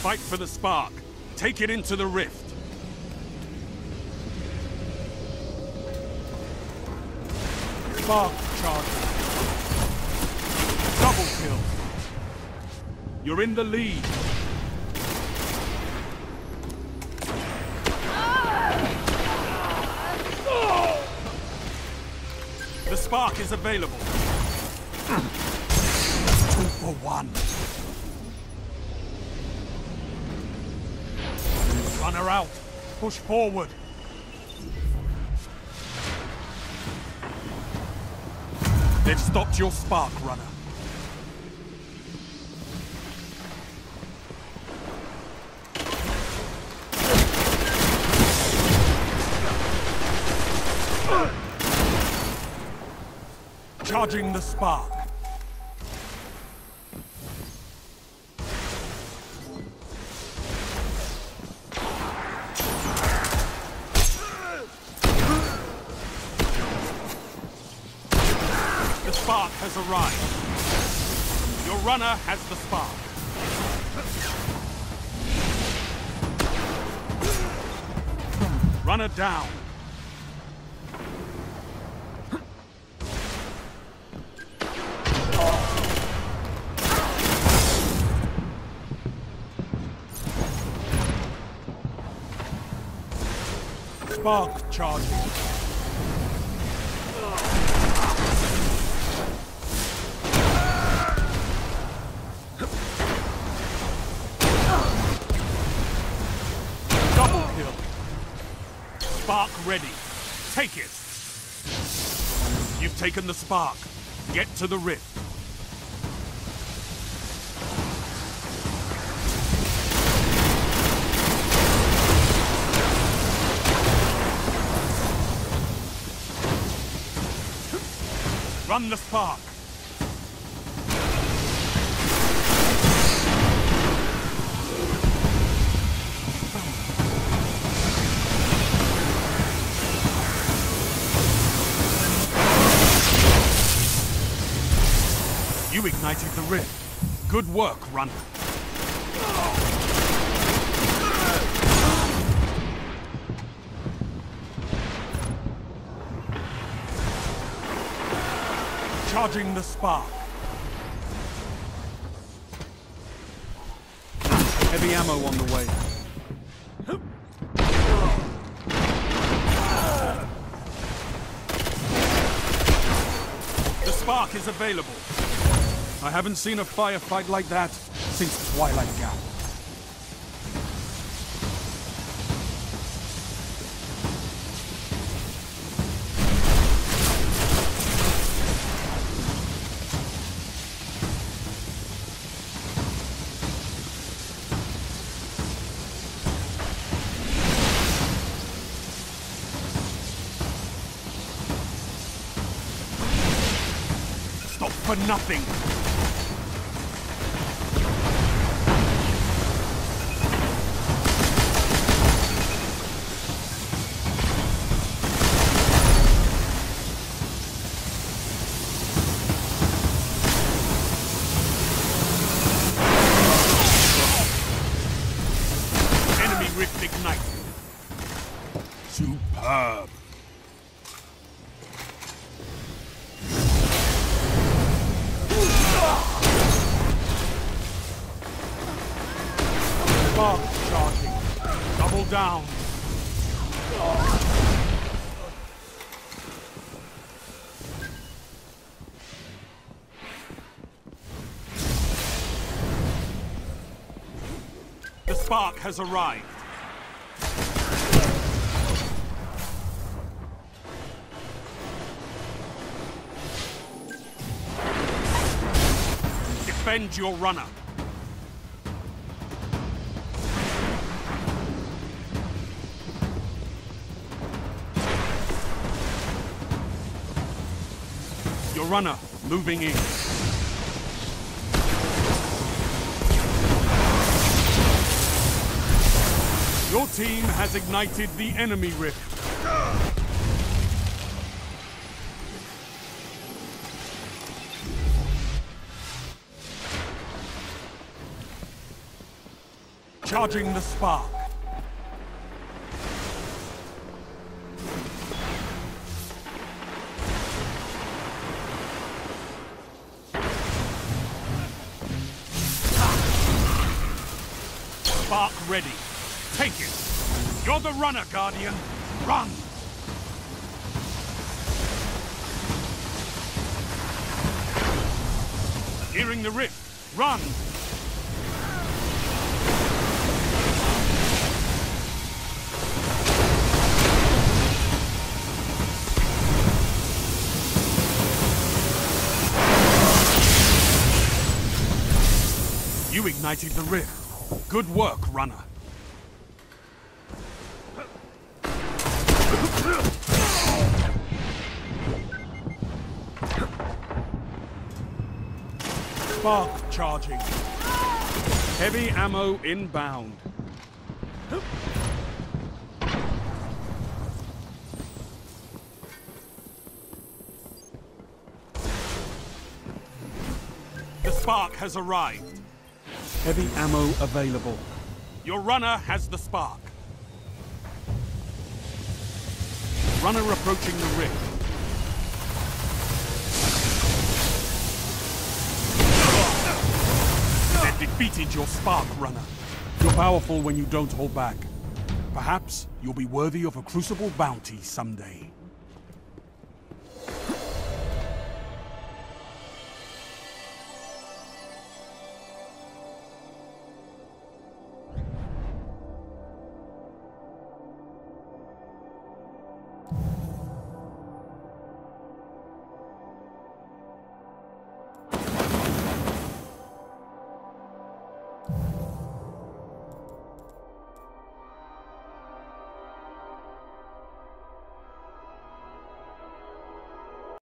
Fight for the spark. Take it into the rift. Spark charge. Double kill. You're in the lead. The spark is available. 2 for 1. Runner out. Push forward. They've stopped your spark, runner. Charging the spark. The spark has arrived. Your runner has the spark. Runner down. Spark charging. Double kill. Spark ready. Take it. You've taken the spark. Get to the rift. Run the spark. You ignited the rift. Good work, runner. Charging the spark. Heavy ammo on the way. The spark is available. I haven't seen a firefight like that since Twilight Gap. Stop for nothing! Enemy rift ignited. Superb! Spark charging. Double down. The spark has arrived. Defend your runner. Your runner moving in. Your team has ignited the enemy rift. Charging the spark. Spark ready. Take it. You're the runner, Guardian. Run! Hearing the rift. Run! You ignited the rift. Good work, runner. Spark charging. Heavy ammo inbound. The spark has arrived. Heavy ammo available. Your runner has the spark. Runner approaching the rift. They've defeated your spark, runner. You're powerful when you don't hold back. Perhaps you'll be worthy of a Crucible bounty someday.